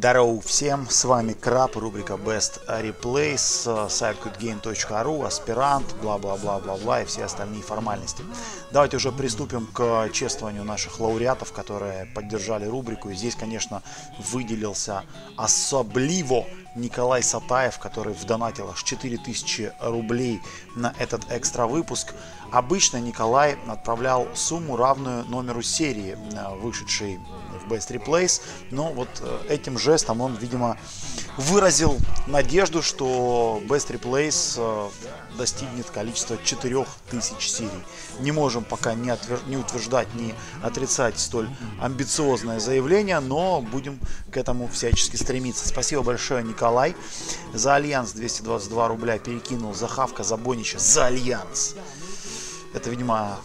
Здорово всем, с вами Краб, рубрика Best Replays, сайт goodgame.ru, аспирант, бла-бла-бла-бла-бла и все остальные формальности. Давайте уже приступим к чествованию наших лауреатов, которые поддержали рубрику. И здесь, конечно, выделился особливо Николай Сатаев, который вдонатил аж 4000 рублей на этот экстра выпуск. Обычно Николай отправлял сумму, равную номеру серии, вышедшей в Best Replays, но вот этим жестом он, видимо, выразил надежду, что Best Replays достигнет количества 4000 серий. Не можем пока не утверждать, не отрицать столь амбициозное заявление, но будем к этому всячески стремиться. Спасибо большое, Николай. За Альянс 222 рубля перекинул, за Хавка, за Бонича, за Альянс. Это, видимо,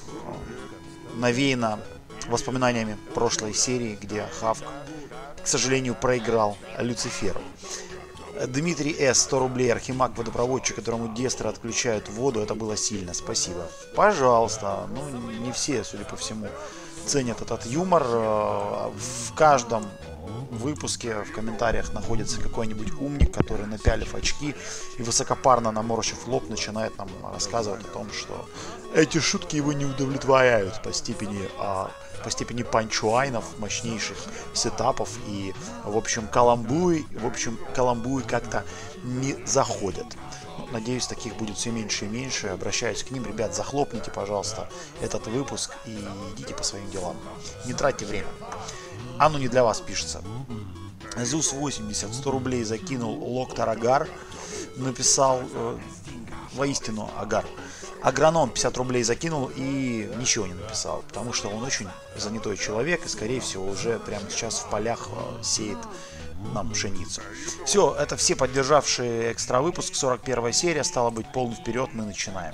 навеяно воспоминаниями прошлой серии, где Хавк, к сожалению, проиграл Люциферу. Дмитрий С. 100 рублей. Архимаг водопроводчик, которому Дестры отключают воду. Это было сильно. Спасибо. Пожалуйста. Ну, не все, судя по всему, ценят этот юмор. В каждом выпуске в комментариях находится какой-нибудь умник, который, напялив очки и высокопарно наморщив лоб, начинает нам рассказывать о том, что эти шутки его не удовлетворяют по степени панчлайнов, мощнейших сетапов и, в общем, каламбуры как-то не заходят. Надеюсь, таких будет все меньше и меньше. Обращаюсь к ним. Ребят, захлопните, пожалуйста, этот выпуск и идите по своим делам. Не тратьте время. Оно не для вас пишется. Зус 80 100 рублей закинул. Локтор Агар написал воистину Агар. Агроном 50 рублей закинул и ничего не написал, потому что он очень занятой человек и, скорее всего, уже прямо сейчас в полях сеет нам пшеницу. Все, это все поддержавшие экстра выпуск, 41 серия, стало быть, полный вперед, мы начинаем.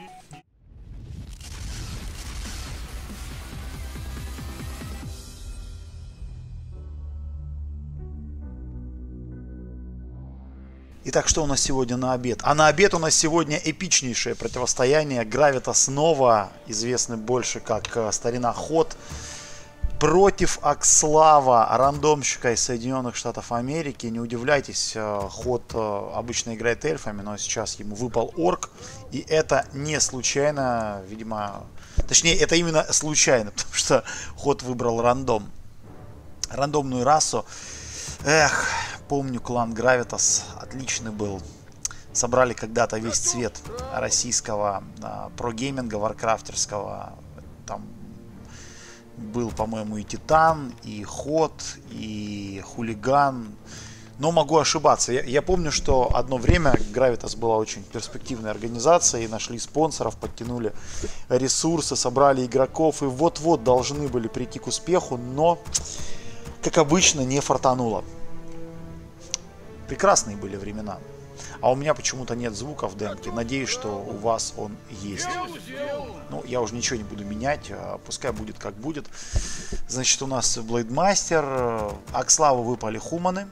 Итак, что у нас сегодня на обед? А на обед у нас сегодня эпичнейшее противостояние Гравитас Нова, известный больше как Старина Ход, против Акслава, рандомщика из Соединенных Штатов Америки. Не удивляйтесь, Ход обычно играет эльфами, но сейчас ему выпал орк. И это не случайно, видимо... Точнее, это именно случайно, потому что Ход выбрал рандомную расу. Эх, помню, клан Гравитас отличный был. Собрали когда-то весь цвет российского прогейминга, варкрафтерского. Там был, по-моему, и Титан, и Ход, и Хулиган. Но могу ошибаться. Я помню, что одно время Гравитас была очень перспективной организацией. Нашли спонсоров, подтянули ресурсы, собрали игроков. И вот-вот должны были прийти к успеху, но... как обычно, не фартануло. Прекрасные были времена. А у меня почему-то нет звука в демке. Надеюсь, что у вас он есть. Ну, я уже ничего не буду менять. Пускай будет как будет. Значит, у нас Блейдмастер. Акславу выпали хуманы.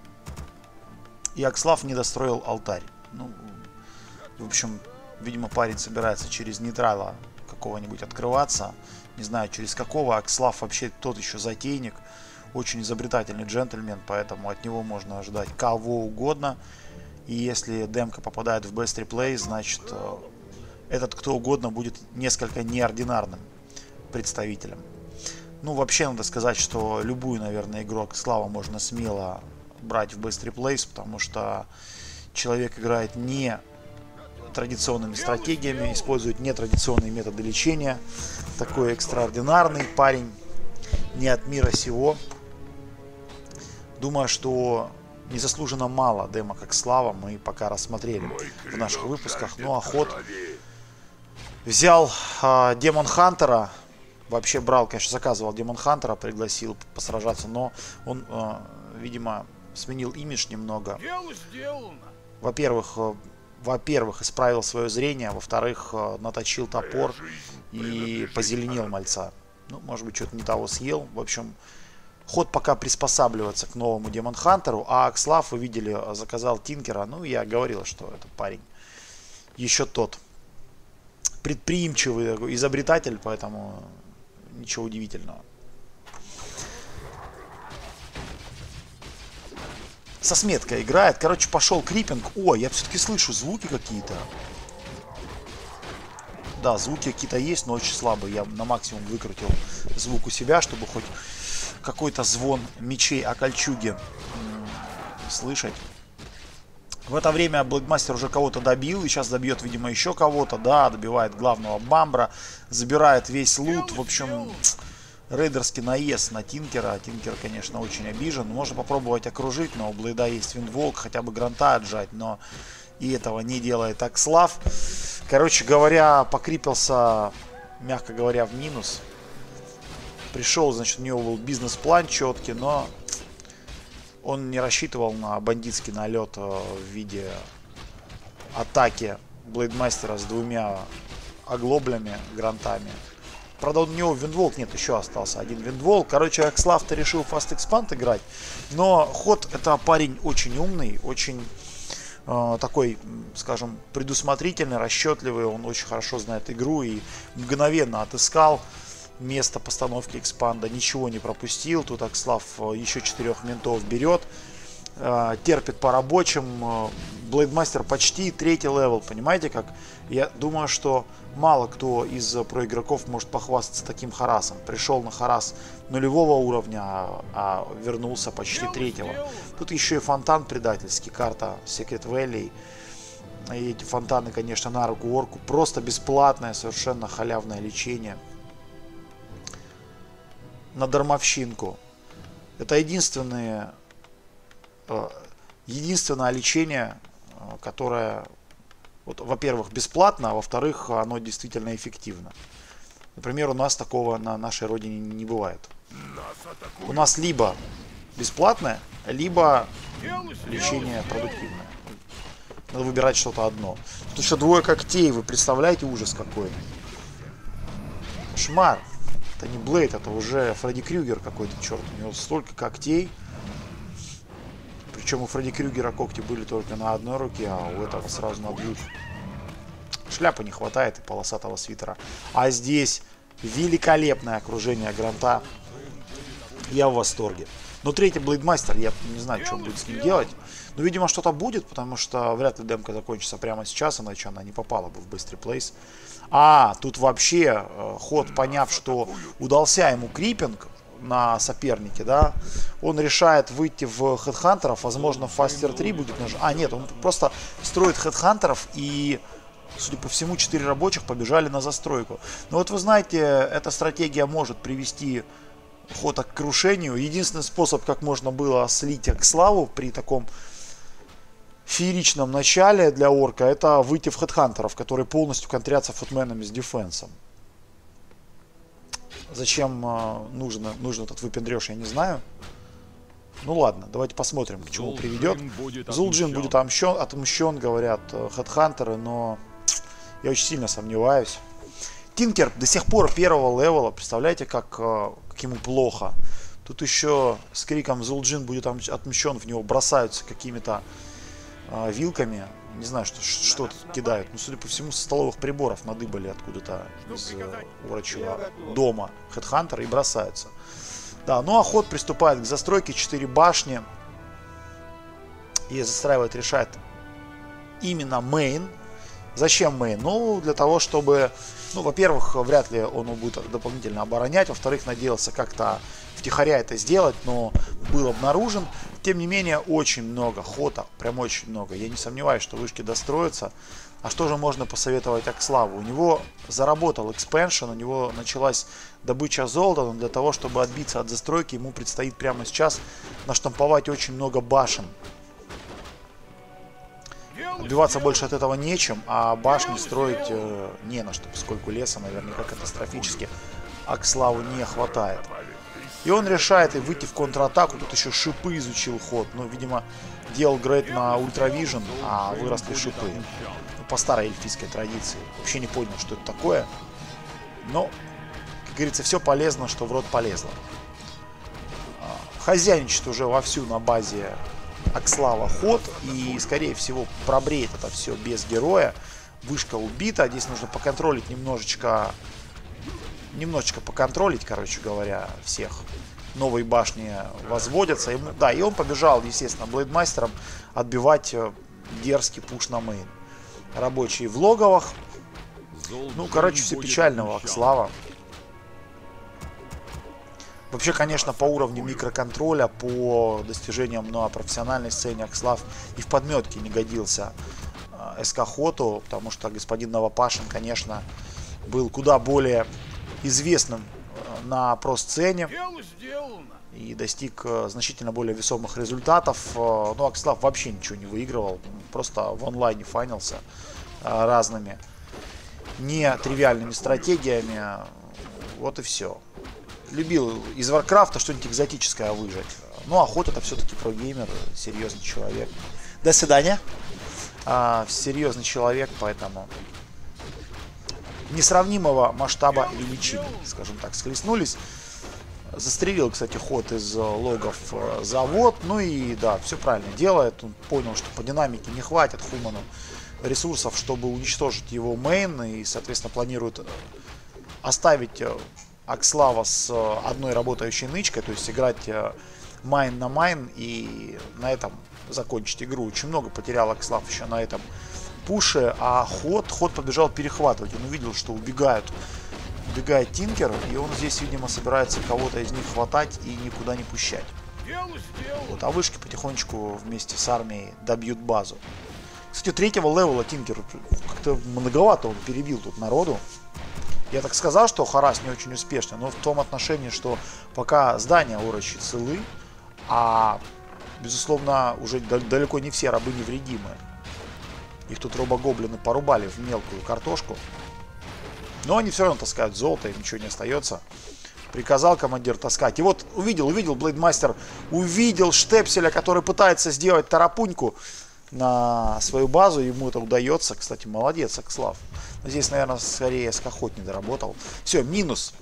И Акслав не достроил алтарь. Ну, в общем, видимо, парень собирается через нейтрала какого-нибудь открываться. Не знаю, через какого. Акслав вообще тот еще затейник. Очень изобретательный джентльмен, поэтому от него можно ожидать кого угодно. И если демка попадает в Best Replay, значит этот кто угодно будет несколько неординарным представителем. Ну, вообще надо сказать, что любую, наверное, игру Акслава можно смело брать в Best Replays, потому что человек играет не традиционными стратегиями, использует нетрадиционные методы лечения. Такой экстраординарный парень, не от мира сего. Думаю, что незаслуженно мало демок Акслава мы пока рассмотрели в наших выпусках. Ну а Ход взял Демон Хантера. Вообще брал, конечно, заказывал Демон Хантера, пригласил посражаться, но он, видимо, сменил имидж немного. Во-первых, исправил свое зрение, во-вторых, наточил топор и позеленел мальца. Ну, может быть, что-то не того съел. В общем, Ход пока приспосабливается к новому Демон Хантеру, а Акслав, вы видели, заказал Тинкера. Ну, я говорил, что этот парень еще тот предприимчивый изобретатель, поэтому ничего удивительного. со сметкой играет. Короче, пошел крипинг. О, я все-таки слышу звуки какие-то. Да, звуки какие-то есть, но очень слабые. Я на максимум выкрутил звук у себя, чтобы хоть какой-то звон мечей о кольчуге слышать. В это время Блэдмастер уже кого-то добил. И сейчас добьет, видимо, еще кого-то. Да, добивает главного бамбра. Забирает весь лут. В общем, рейдерский наезд на Тинкера. Тинкер, конечно, очень обижен. Можно попробовать окружить, но у Блейда есть виндволк. Хотя бы гранта отжать, но и этого не делает Акслав. Короче говоря, покрипился, мягко говоря, в минус. Пришел, значит, у него был бизнес-план четкий, но он не рассчитывал на бандитский налет в виде атаки Блейдмастера с двумя оглоблями, грантами. Правда, у него виндволк нет, еще остался один виндволк. Короче, Акслав-то решил Fast Expand играть. Но ход, это парень очень умный, очень такой, скажем, предусмотрительный, расчетливый. Он очень хорошо знает игру и мгновенно отыскал место постановки экспанда, ничего не пропустил. Тут Акслав еще 4 ментов берет, терпит по рабочим. Блейдмастер почти 3-й левел, понимаете как? Я думаю, что мало кто из проигроков может похвастаться таким харасом. Пришел на харас 0-го уровня, а вернулся почти 3-го. Тут еще и фонтан предательский, карта Secret Valley. И эти фонтаны, конечно, на руку орку. Просто бесплатное, совершенно халявное лечение. На дармовщинку. Это единственное лечение, которое, вот, во-первых, бесплатно, а во-вторых, оно действительно эффективно. Например, у нас такого на нашей родине не бывает. У нас либо бесплатное, либо лечение продуктивное. Надо выбирать что-то одно. Тут еще 2 когтей, вы представляете, ужас какой. Кошмар. Это не Блейд, это уже Фредди Крюгер какой-то, черт. У него столько когтей. Причем у Фредди Крюгера когти были только на одной руке, а у этого сразу на 2. Шляпы не хватает и полосатого свитера. А здесь великолепное окружение гранта. Я в восторге. Но 3-й Блейдмастер, я не знаю, что он будет с ним делать. Но, видимо, что-то будет, потому что вряд ли демка закончится прямо сейчас, иначе она не попала бы в быстрый плейс. А, тут вообще ход, поняв, что удался ему крипинг на сопернике, да, он решает выйти в хедхантеров. Возможно, Фастер 3 будет нажимать. А, нет, он просто строит хедхантеров, и, судя по всему, 4 рабочих побежали на застройку. Но вот вы знаете, эта стратегия может привести ход к крушению. Единственный способ, как можно было слить Акславу при таком фееричном начале для орка, это выйти в хедхантеров, которые полностью контрятся футменами с дефенсом. Зачем нужен этот выпендреж, я не знаю. Ну ладно, давайте посмотрим, к чему приведет. Зулджин будет отмщен, говорят хедхантеры, но я очень сильно сомневаюсь. Тинкер до сих пор 1-го левела, представляете, как ему плохо. Тут еще с криком Зулджин будет отмщен, в него бросаются какими-то вилками. Не знаю, что тут кидают. Но, судя по всему, со столовых приборов надыбали откуда-то из урочего дома хедхантера и бросаются. Да, ну а ход приступает к застройке. 4 башни. И застраивает, решает именно мейн. Зачем мейн? Ну, для того, чтобы... Ну, во-первых, вряд ли он будет дополнительно оборонять. Во-вторых, надеялся как-то втихаря это сделать, но был обнаружен. Тем не менее, очень много хода. Прям очень много. Я не сомневаюсь, что вышки достроятся. А что же можно посоветовать Акславу? У него заработал экспеншн, у него началась добыча золота. Но для того, чтобы отбиться от застройки, ему предстоит прямо сейчас наштамповать очень много башен. Отбиваться больше от этого нечем, а башни строить не на что, поскольку леса наверняка катастрофически Акславу не хватает. И он решает и выйти в контратаку. Тут еще шипы изучил ход. Ну, видимо, делал грейд на ультравижн, а выросли шипы. Ну, по старой эльфийской традиции. Вообще не понял, что это такое. Но, как говорится, все полезно, что в рот полезло. Хозяйничает уже вовсю на базе Акслава ход. И, скорее всего, пробреет это все без героя. Вышка убита. Здесь нужно поконтролить немножечко поконтролить, короче говоря, всех. новые башни возводятся. Ему, да, и он побежал, естественно, блейдмастером отбивать дерзкий пуш на мейн. Рабочие в логовах. Ну, короче, все печально у Акслава. Вообще, конечно, по уровню микроконтроля, по достижениям на профессиональной сцене Акслав и в подметке не годился СК Хоту, потому что господин Новопашин, конечно, был куда более известным на про-сцене и достиг значительно более весомых результатов. Но Акслав вообще ничего не выигрывал, просто в онлайне фанился разными нетривиальными стратегиями. Вот и все. Любил из Варкрафта что-нибудь экзотическое выжать. Ну, Охота это все-таки прогеймер, серьезный человек. До свидания. Серьезный человек, поэтому несравнимого масштаба величины, скажем так, схлестнулись. Застрелил, кстати, Хот из логов завод. Ну и да, все правильно делает. Он понял, что по динамике не хватит Хуману ресурсов, чтобы уничтожить его мейн. И, соответственно, планирует оставить Акслава с одной работающей нычкой, то есть играть майн на майн и на этом закончить игру. Очень много потерял Акслав еще на этом пуше, а Хот побежал перехватывать. Он увидел, что убегает Тинкер, и он здесь, видимо, собирается кого-то из них хватать и никуда не пущать. Вот, а вышки потихонечку вместе с армией добьют базу. Кстати, 3-го левела Тинкер как-то многовато он перебил тут народу. Я так сказал, что Харас не очень успешный, но в том отношении, что пока здания Орочи целы, а, безусловно, уже далеко не все рабы невредимы. Их тут робогоблины порубали в мелкую картошку. Но они все равно таскают золото, им ничего не остается. Приказал командир таскать. И вот увидел Блейдмастер, увидел Штепселя, который пытается сделать тарапуньку на свою базу. Ему это удается. Кстати, молодец, Акслав. Но здесь, наверное, скорее Скохот не доработал. Все, минус.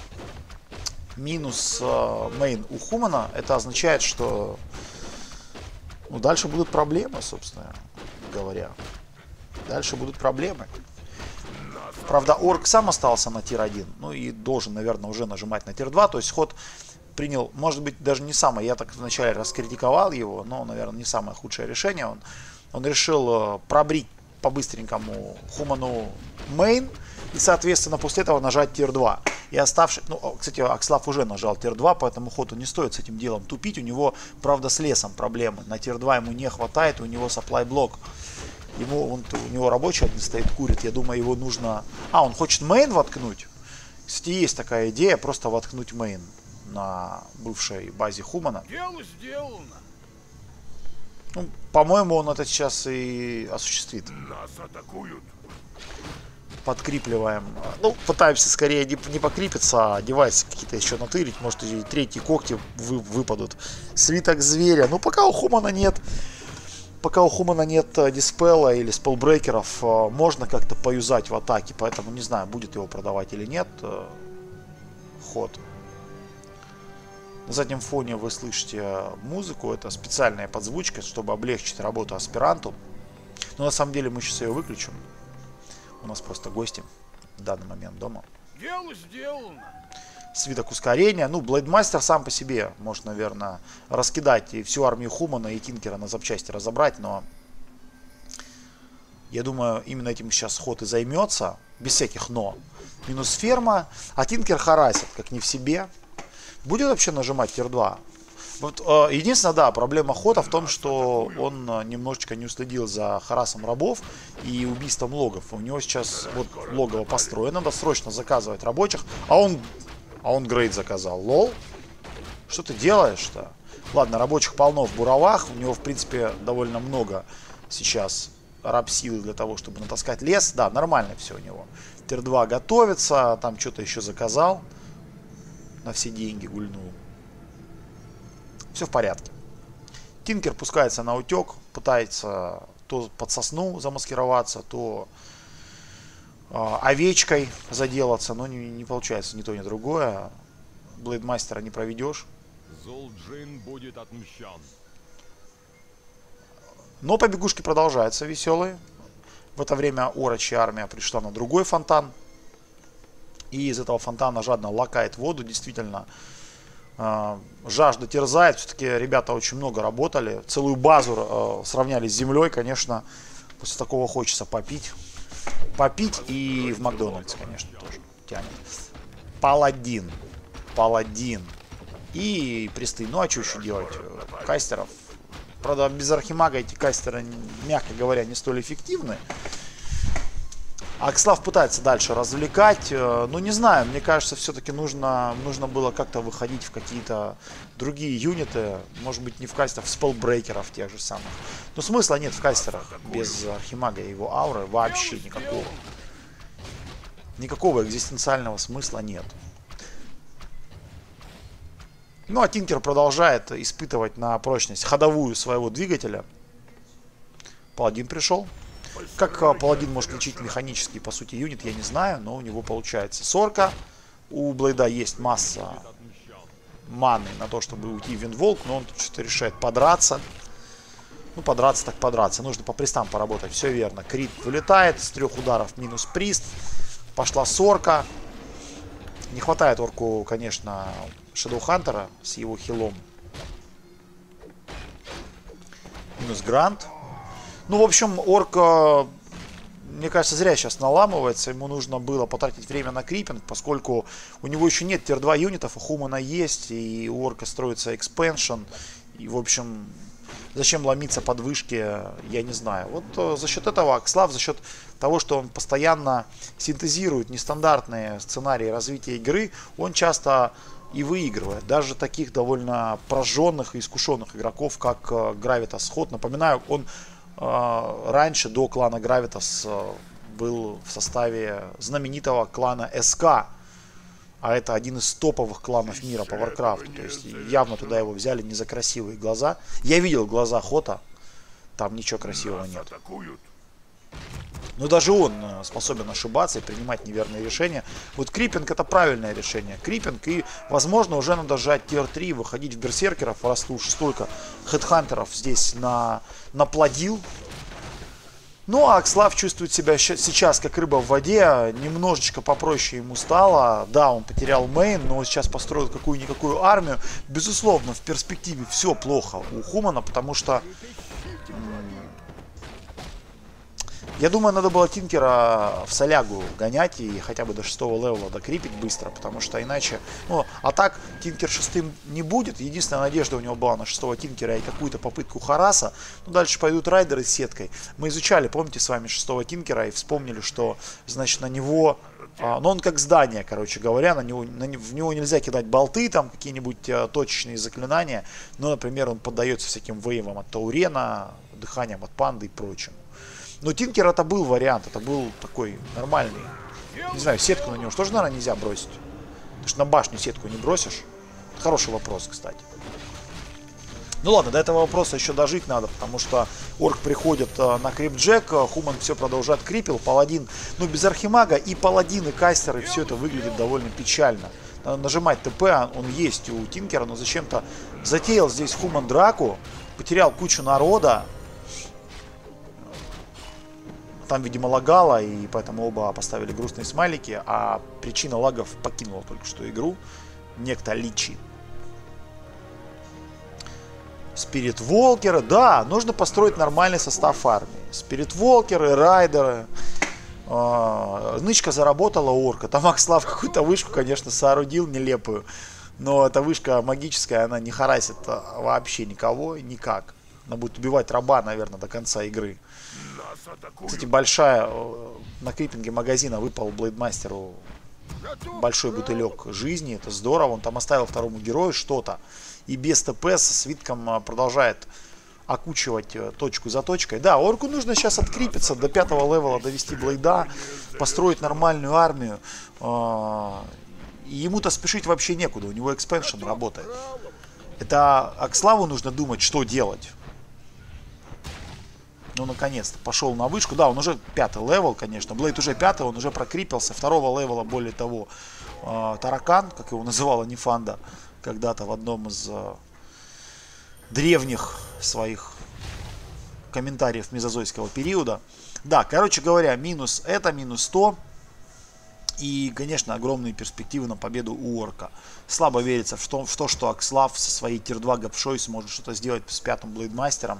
Минус мейн у Хумана. Это означает, что дальше будут проблемы, собственно говоря. Дальше будут проблемы. Правда, Орк сам остался на тир 1. Ну и должен, наверное, уже нажимать на тир 2. То есть Хот принял, может быть, даже не самое. Я так вначале раскритиковал его, но, наверное, не самое худшее решение. Он решил пробрить по-быстренькому Хуману мейн. И, соответственно, после этого нажать тир 2. И оставший... Ну, кстати, Акслав уже нажал тир 2, поэтому Хоту не стоит с этим делом тупить. У него, правда, с лесом проблемы. На тир 2 ему не хватает, у него supply блок. У него рабочий один стоит, курит. Я думаю, его нужно... он хочет мейн воткнуть. Кстати, есть такая идея, просто воткнуть мейн на бывшей базе Хумана. Дело сделано. Ну, по-моему, он это сейчас и осуществит. Нас атакуют. Подкрипливаем. Ну, пытаемся скорее не покрипиться, а девайсы какие-то еще натырить. Может, и третьи когти выпадут. Свиток зверя. Ну, пока у Хумана нет диспела или спелбрейкеров, можно как-то поюзать в атаке. Поэтому не знаю, будет его продавать или нет. Ход. На заднем фоне вы слышите музыку. Это специальная подзвучка, чтобы облегчить работу аспиранту. Но на самом деле мы сейчас ее выключим. У нас просто гости в данный момент дома. Дело сделано. Свиток ускорения. Ну, Блейдмастер сам по себе может, наверное, раскидать и всю армию Хумана и Тинкера на запчасти разобрать, но я думаю, именно этим сейчас Хот и займется, без всяких но. Минус ферма, а Тинкер харасит, как не в себе. Будет вообще нажимать тир 2? Вот, единственное, да, проблема Хота в том, что он немножечко не уследил за харасом рабов и убийством логов. У него сейчас вот логово построено, надо срочно заказывать рабочих, а он грейд заказал. Лол, что ты делаешь-то? Ладно, рабочих полно в буровах, у него, в принципе, довольно много сейчас раб-силы для того, чтобы натаскать лес. Да, нормально все у него. Тир 2 готовится, там что-то еще заказал, на все деньги гульнул. Все в порядке. Тинкер пускается на утек, пытается то под сосну замаскироваться, то овечкой заделаться, но не получается ни то, ни другое. Блейдмастера не проведешь. Золджин будет отмщен. Но побегушки продолжаются веселые. В это время Орочья армия пришла на другой фонтан. И из этого фонтана жадно лакает воду. Действительно, Жажда терзает. Все-таки ребята очень много работали. Целую базу сравняли с землей. Конечно, после такого хочется попить. Попить и в Макдональдс, конечно, тоже тянет. Паладин. Паладин. И присты. Ну а что еще делать? Кастеров. Правда, без архимага эти кастеры, мягко говоря, не столь эффективны. Акслав пытается дальше развлекать. Ну, не знаю, мне кажется, все-таки нужно было как-то выходить в какие-то другие юниты. Может быть, не в кастерах, в спеллбрейкеров тех же самых. Но смысла нет в кастерах без архимага и его ауры вообще никакого. Никакого экзистенциального смысла нет. Ну, а Тинкер продолжает испытывать на прочность ходовую своего двигателя. Паладин пришел. Как Паладин может лечить механический, по сути, юнит, я не знаю, но у него получается сорка. У Блейда есть масса маны на то, чтобы уйти в Виндволк, но он тут что-то решает подраться. Ну, подраться так подраться. Нужно по пристам поработать, все верно. Крит вылетает, с 3 ударов минус прист. Пошла сорка. Не хватает орку, конечно, Шэдоухантера с его хилом. Минус Грант. Ну, в общем, орк, мне кажется, зря сейчас наламывается. Ему нужно было потратить время на крипинг, поскольку у него еще нет тир-2 юнитов, у Хумана есть, и у орка строится экспеншн. И, в общем, зачем ломиться под вышки, я не знаю. Вот за счет этого Акслав, за счет того, что он постоянно синтезирует нестандартные сценарии развития игры, он часто и выигрывает. Даже таких довольно прожженных и искушенных игроков, как Гравитас Ход. Напоминаю, он раньше, до клана Гравитас, был в составе знаменитого клана СК. А это один из топовых кланов мира по Варкрафту. То есть явно туда его взяли не за красивые глаза. Я видел глаза Хота. Там ничего красивого нет. Но даже он способен ошибаться и принимать неверные решения. Вот крипинг — это правильное решение. Крипинг, и, возможно, уже надо жать тир 3, выходить в берсеркеров, раз уж столько хедхантеров здесь наплодил. Ну, а Акслав чувствует себя сейчас как рыба в воде. Немножечко попроще ему стало. Да, он потерял мейн, но сейчас построил какую-никакую армию. Безусловно, в перспективе все плохо у Хумана, потому что... Я думаю, надо было Тинкера в солягу гонять и хотя бы до 6-го левела докрипить быстро, потому что иначе... Ну, а так Тинкер 6-м не будет. Единственная надежда у него была на 6-го Тинкера и какую-то попытку Хараса. Ну, дальше пойдут райдеры с сеткой. Мы изучали, помните, с вами 6-го Тинкера и вспомнили, что, значит, на него... Ну, он как здание, короче говоря, в него нельзя кидать болты, там какие-нибудь точечные заклинания. Ну, например, он поддается всяким вейвам от Таурена, дыханием от Панды и прочим. Но Тинкер это был вариант, это был такой нормальный. Не знаю, сетку на него тоже, наверное, нельзя бросить. Потому что на башню сетку не бросишь. Это хороший вопрос, кстати. Ну ладно, до этого вопроса еще дожить надо, потому что орк приходит на крипджек, Хуман все продолжает крипил, паладин, ну без архимага, и паладин, и кастер, и все это выглядит довольно печально. Надо нажимать ТП, он есть у Тинкера, но зачем-то затеял здесь Хуман драку, потерял кучу народа. Там, видимо, лагало, и поэтому оба поставили грустные смайлики, а причина лагов покинула только что игру. Некто Личи. Спиритволкеры, да, нужно построить нормальный состав армии. Спиритволкеры, райдеры. Нычка заработала орка. Там Акслав какую-то вышку, конечно, соорудил нелепую. Но эта вышка магическая, она не харасит вообще никого, никак. Она будет убивать раба, наверное, до конца игры. Кстати, большая на крипинге магазина выпал Блейдмастеру большой бутылек жизни. Это здорово. Он там оставил второму герою что-то. И без ТП со свитком продолжает окучивать точку за точкой. Да, орку нужно сейчас открипиться, до 5-го левела довести Блейда, построить нормальную армию. И ему-то спешить вообще некуда. У него экспеншн работает. Это Акславу нужно думать, что делать. Ну, наконец-то, пошел на вышку. Да, он уже 5-й левел, конечно. Блейд уже 5-й, он уже прокрипился. 2-го левела, более того, таракан, как его называла Нефанда, когда-то в одном из древних своих комментариев мезозойского периода. Да, короче говоря, минус это, минус 100. И, конечно, огромные перспективы на победу у Орка. Слабо верится в то, что Акслав со своей тир-2 гапшой сможет что-то сделать с 5-м Блейдмастером.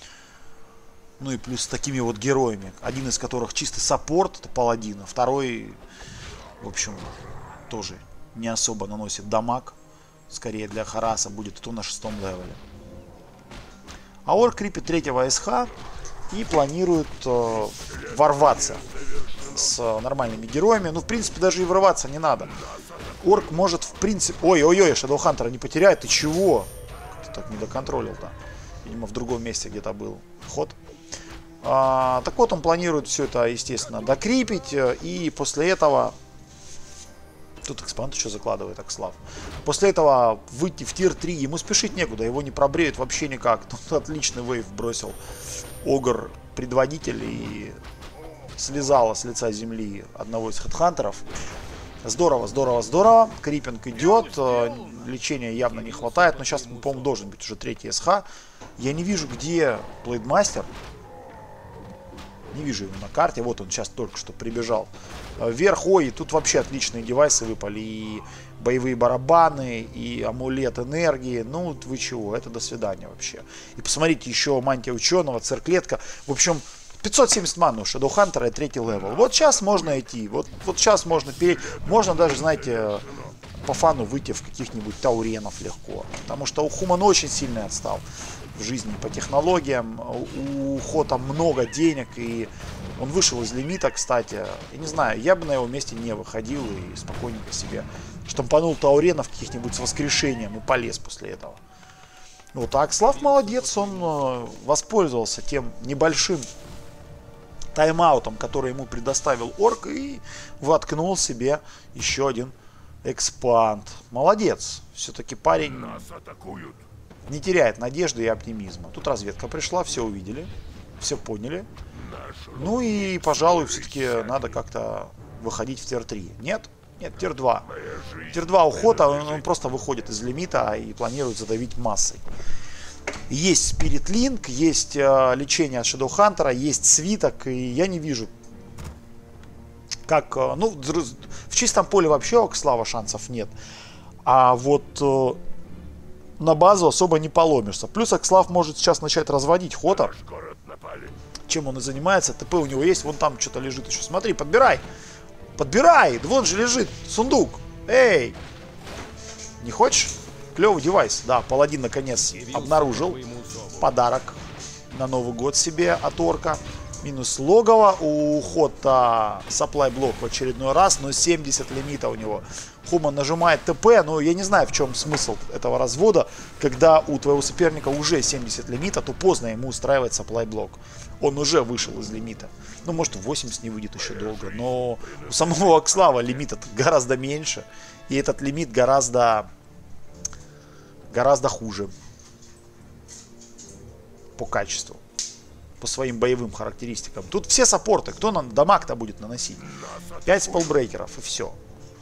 Ну и плюс с такими вот героями. Один из которых чисто саппорт, это паладин. А второй, в общем, тоже не особо наносит дамаг. Скорее для Хараса будет то на 6-м левеле. А Орк крипит 3-го СХ и планирует ворваться с нормальными героями. Ну, в принципе, даже и врываться не надо. Орк может, в принципе... Ой-ой-ой, Shadowhunter не потеряет. Ты чего? Ты так не доконтролил-то. Видимо, в другом месте где-то был ход. Так вот, он планирует все это, естественно, докрипить. И после этого... Тут экспант еще закладывает Акслав. После этого выйти в тир 3. Ему спешить некуда. Его не пробреют вообще никак. Тут отличный вейв бросил Огр, предводитель, и... слезала с лица земли одного из хедхантеров. Здорово, здорово, здорово. Крипинг идет. Лечения явно не хватает. Но сейчас, по-моему, должен быть уже 3-й СХ. Я не вижу, где Блейдмастер. Не вижу его на карте. Вот он сейчас только что прибежал. Вверх, ой, тут вообще отличные девайсы выпали. И боевые барабаны, и амулет энергии. Ну, вы чего? Это до свидания вообще. И посмотрите, еще мантия ученого, церклетка. В общем... 570 маны у Shadowhunter и 3-й левел. Вот сейчас можно идти. Вот сейчас можно перейти. Можно даже, знаете, по фану выйти в каких-нибудь тауренов легко. Потому что у Хуман очень сильно отстал в жизни по технологиям. У Хота много денег. И он вышел из лимита, кстати. Я не знаю, я бы на его месте не выходил и спокойненько себе штампанул тауренов каких-нибудь с воскрешением и полез после этого. Вот, а Акслав молодец. Он воспользовался тем небольшим тайм-аутом, который ему предоставил Орк, и воткнул себе еще один экспанд. Молодец. Все-таки парень не теряет надежды и оптимизма. Тут разведка пришла, все увидели, все поняли. Ну и, пожалуй, все-таки надо как-то выходить в тир-3. Нет? Нет, тир-2. Тир-2 ухода, он просто выходит из лимита и планирует задавить массой. Есть Spirit Link, есть лечение от Shadowhunter, есть свиток, и я не вижу, как, ну, в чистом поле вообще у Акслава шансов нет, а вот на базу особо не поломишься. Плюс Акслав может сейчас начать разводить Хота, чем он и занимается. ТП у него есть, вон там что-то лежит еще, смотри, подбирай, подбирай, вон же лежит сундук, эй, не хочешь? Клевый девайс. Да, паладин наконец обнаружил подарок на Новый год себе от Орка. Минус логово. У Хота supply блок в очередной раз, но 70 лимита у него. Хуман нажимает ТП, но я не знаю, в чем смысл этого развода. Когда у твоего соперника уже 70 лимита, то поздно ему устраивать supply блок. Он уже вышел из лимита. Ну, может, 80 не выйдет еще долго. Но у самого Акслава лимита гораздо меньше. И этот лимит гораздо хуже по качеству, по своим боевым характеристикам. Тут все саппорты. Кто нам дамаг-то будет наносить? 5 спеллбрейкеров и все.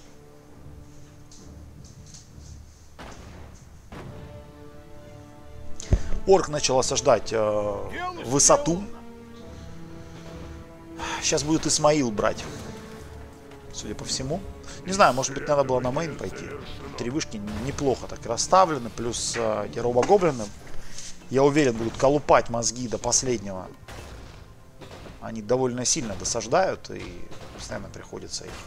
Орк начал осаждать высоту. Сейчас будет Исмаил брать, судя по всему. Не знаю, может быть, надо было на мейн пойти. Три вышки неплохо так расставлены. Плюс эти робогоблины, я уверен, будут колупать мозги до последнего. Они довольно сильно досаждают, и постоянно приходится их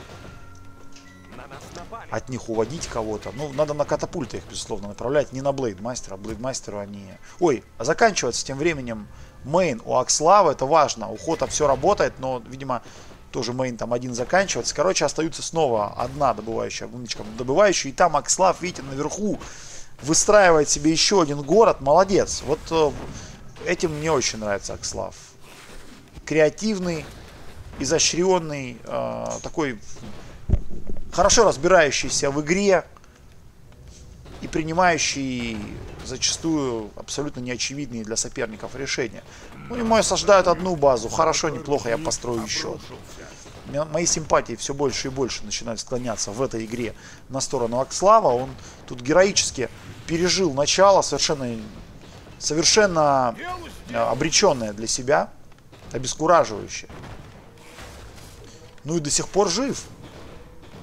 от них уводить кого-то. Ну, надо на катапульты их, безусловно, направлять. Не на Блейдмастера. Блейдмастеру они... Ой, а заканчивается тем временем мейн у Акслава. Это важно. У Хота все работает, но, видимо, тоже мейн там один заканчивается. Короче, остаются снова одна добывающая, добывающая. И там Акслав, видите, наверху выстраивает себе еще один город. Молодец. Вот этим мне очень нравится Акслав. Креативный, изощренный, такой хорошо разбирающийся в игре и принимающий зачастую абсолютно неочевидные для соперников решения. Ну, ему осаждают одну базу, хорошо, неплохо, я построю еще. Мои симпатии все больше и больше начинают склоняться в этой игре на сторону Акслава. Он тут героически пережил начало, совершенно обреченное для себя, обескураживающее. Ну и до сих пор жив.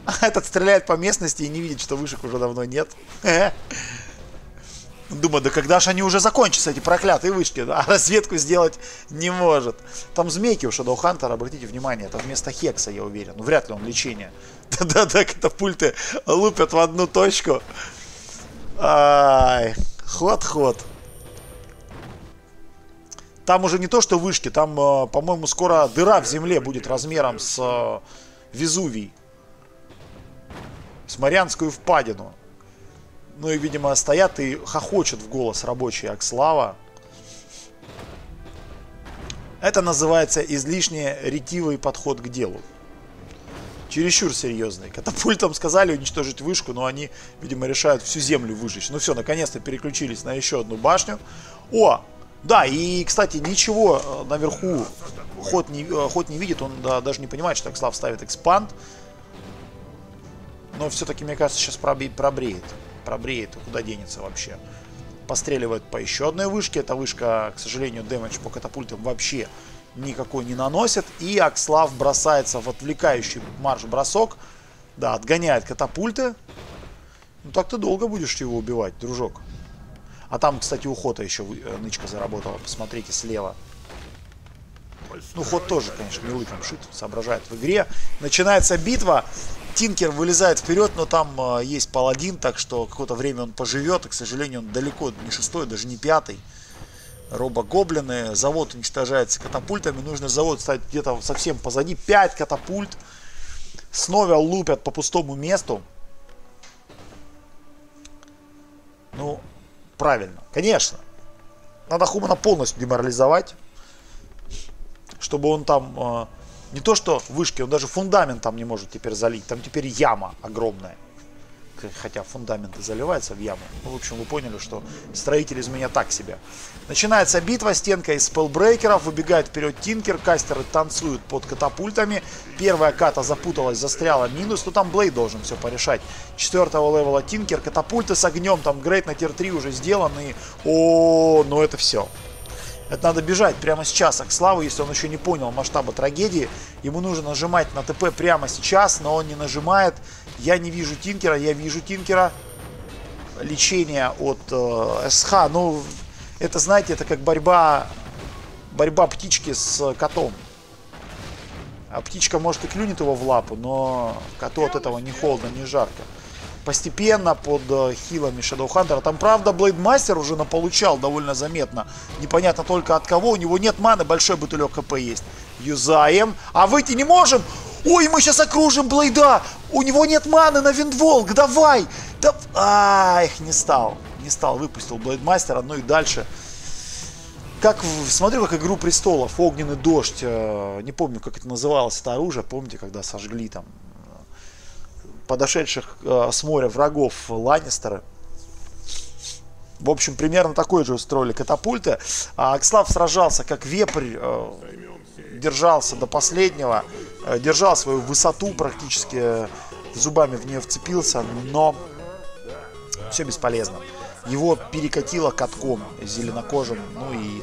А этот стреляет по местности и не видит, что вышек уже давно нет. Думаю, да когда же они уже закончатся, эти проклятые вышки, а разведку сделать не может. Там змейки у Shadowhunter, обратите внимание, это вместо хекса, я уверен. Ну, вряд ли он лечение. Да-да-да, катапульты лупят в одну точку. Ай, ход-ход. Там уже не то, что вышки, там, по-моему, скоро дыра в земле будет размером с Везувий. С Марианскую впадину. Ну и, видимо, стоят и хохочут в голос рабочие Акслава. Это называется излишне ретивый подход к делу. Чересчур серьезный. Катапультам сказали уничтожить вышку, но они, видимо, решают всю землю выжечь. Ну все, наконец-то переключились на еще одну башню. О! Да, и, кстати, ничего наверху ход не видит, он даже не понимает, что Акслав ставит экспанд. Но все-таки, мне кажется, сейчас пробреет. Пробреет, куда денется вообще. Постреливает по еще одной вышке. Эта вышка, к сожалению, дэмэдж по катапультам вообще никакой не наносит. И Акслав бросается в отвлекающий марш-бросок. Да, отгоняет катапульты. Ну так ты долго будешь его убивать, дружок. А там, кстати, у Хота еще нычка заработала. Посмотрите слева. Ну, Хот тоже, конечно, не лыком шит, соображает в игре. Начинается битва. Тинкер вылезает вперед, но там есть паладин, так что какое-то время он поживет. И, к сожалению, он далеко не шестой, даже не пятый. Робо-гоблины. Завод уничтожается катапультами. Нужно завод ставить где-то совсем позади. 5 катапульт. Снова лупят по пустому месту. Ну, правильно. Конечно. Надо Хумана полностью деморализовать. Чтобы он там... Не то что вышки, он даже фундамент там не может теперь залить. Там теперь яма огромная. Хотя фундаменты заливаются в яму. Ну, в общем, вы поняли, что строитель из меня так себе. Начинается битва. Стенка из спеллбрейкеров. Выбегает вперед Тинкер. Кастеры танцуют под катапультами. Первая ката запуталась, застряла. Минус. Но там Блейд должен все порешать. 4-го левела Тинкер. Катапульты с огнем. Там грейд на тир-3 уже сделаны. О, ну это все. Это надо бежать прямо сейчас Акславу, если он еще не понял масштаба трагедии. Ему нужно нажимать на ТП прямо сейчас, но он не нажимает. Я не вижу Тинкера, я вижу Тинкера. Лечение от СХ. Ну, это, знаете, это как борьба птички с котом. А птичка, может, и клюнет его в лапу, но коту от этого ни холодно, ни жарко. Постепенно под хилами Shadowhunter. Там, правда, Блейдмастер уже наполучал довольно заметно. Непонятно только от кого. У него нет маны, большой бутылек ХП есть. Юзаем. А выйти не можем. Ой, мы сейчас окружим Блейда. У него нет маны на Виндволк. Давай. Да... Ай, не стал. Не стал. Выпустил Блейдмастера. Ну и дальше. Смотрю, как Игру Престолов. Огненный дождь. Не помню, как это называлось, это оружие. Помните, когда сожгли там подошедших с моря врагов Ланнистеры. В общем, примерно такой же устроили катапульты. Акслав сражался как вепрь, держался до последнего, держал свою высоту практически, зубами в нее вцепился, но все бесполезно. Его перекатило катком зеленокожим, ну и,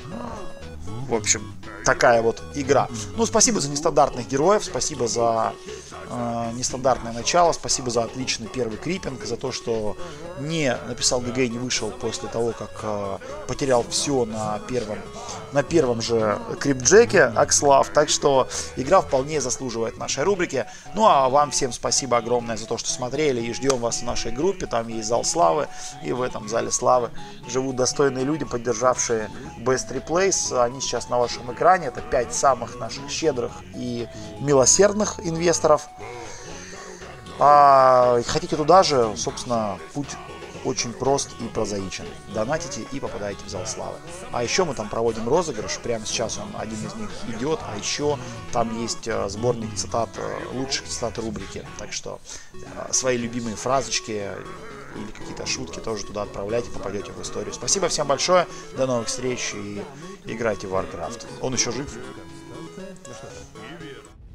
в общем, такая вот игра. Ну, спасибо за нестандартных героев, спасибо за нестандартное начало, спасибо за отличный первый крипинг, за то, что не написал ГГ и не вышел после того, как потерял все на первом же крипджеке Акслав. Так что игра вполне заслуживает нашей рубрики. Ну а вам всем спасибо огромное за то, что смотрели, и ждем вас в нашей группе. Там есть зал славы, и в этом зале славы живут достойные люди, поддержавшие Best Replays. Они сейчас на вашем экране. Это 5 самых наших щедрых и милосердных инвесторов. Хотите туда же, собственно, путь очень прост и прозаичен. Донатите и попадаете в зал славы. А еще мы там проводим розыгрыш. Прямо сейчас один из них идет. А еще там есть сборник цитат, лучших цитат рубрики. Так что свои любимые фразочки или какие-то шутки тоже туда отправляйте, попадете в историю. Спасибо всем большое. До новых встреч и играйте в Warcraft. Он еще жив.